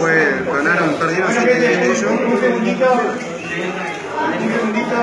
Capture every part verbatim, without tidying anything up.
fue, ganaron, perdieron siete de ellos. Un segundito. Un segundito.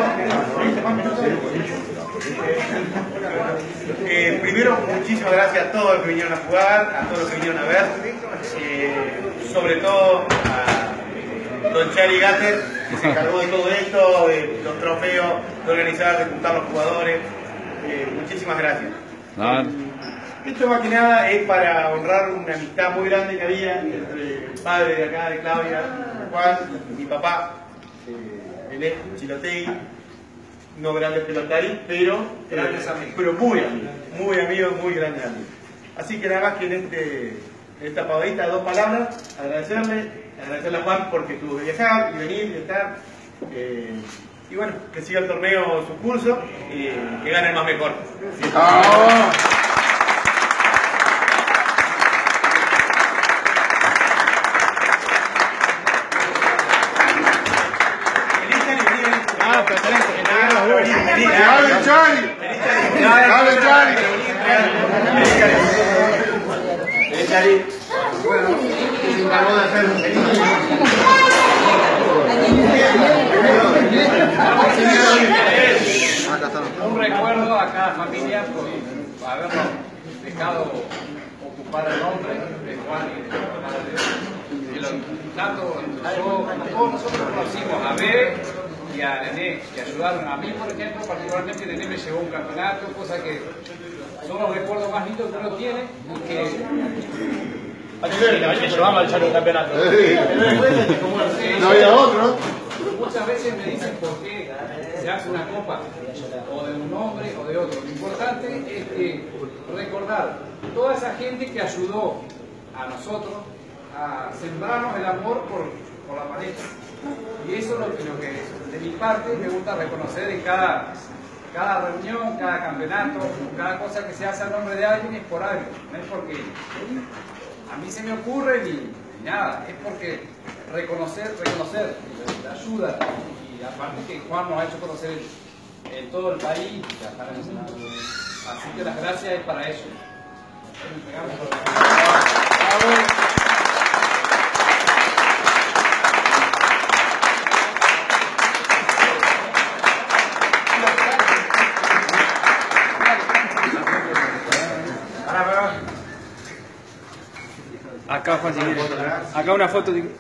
Eh, primero, muchísimas gracias a todos los que vinieron a jugar, a todos los que vinieron a ver, eh, sobre todo a don Chari Gatter, que se encargó de todo esto, de los trofeos, de organizar, de juntar los jugadores. Eh, muchísimas gracias. Ah. Esto más que nada es para honrar una amistad muy grande que había entre el padre de acá, de Claudia, Juan, y mi papá, eh, él es Chilotegui, no grandes pelotaris, pero, grandes amigos. pero muy amigos, muy amigos, muy grandes amigos. Así que nada más que en, este, en esta pavadita dos palabras, agradecerle, agradecerle a Juan porque tuvo que viajar y venir y estar. Eh, y bueno, que siga el torneo su curso y que gane el más mejor. ¿Sí? ¡Oh! Ah, pero tenés que entregar los dos. ¡Dale, Chari! ¡Dale, Chari! Vení, Chari. Bueno, se encargó de hacer un recuerdo a cada familia por habernos dejado ocupar el nombre de Juan y de Juan de lo tanto yo, todos nosotros conocimos a Bebe y a Nené, que ayudaron a mí, por ejemplo, particularmente Nené me llevó un campeonato, cosa que son los recuerdos más lindos que uno tiene y que Le llevamos al Chari un campeonato. No había otro. muchas veces me dicen por qué se hace una copa o de un hombre o de otro. Lo importante es que recordar toda esa gente que ayudó a nosotros a sembrarnos el amor por, por la pareja. Y eso es lo que, lo que de mi parte me gusta reconocer en cada, cada reunión, cada campeonato, cada cosa que se hace a nombre de alguien es por algo, no es porque a mí se me ocurre ni, ni nada, es porque reconocer, reconocer la ayuda y aparte que Juan nos ha hecho conocer en, en todo el país, así que las gracias es para eso. Acá, Juan, si quieres. Acá una foto de...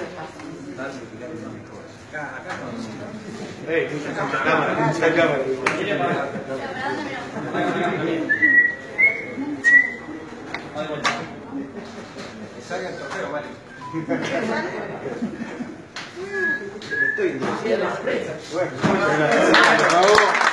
Eh, la cámara, la cámara. Salga el trofeo, vale. Estoy en Bravo.